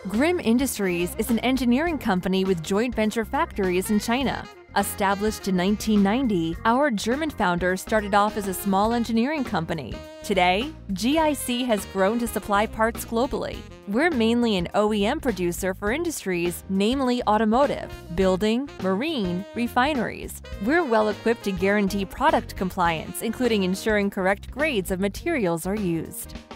Grimm Industries is an engineering company with joint venture factories in China. Established in 1990, our German founder started off as a small engineering company. Today, GIC has grown to supply parts globally. We're mainly an OEM producer for industries, namely automotive, building, marine, refineries. We're well equipped to guarantee product compliance, including ensuring correct grades of materials are used.